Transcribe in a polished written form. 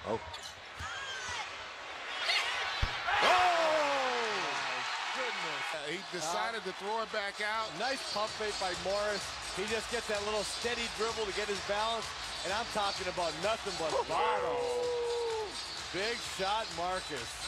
Oh. He decided to throw it back out. Nice pump fake by Morris. He just gets that little steady dribble to get his balance. And I'm talking about nothing but bottom. Big shot, Marcus.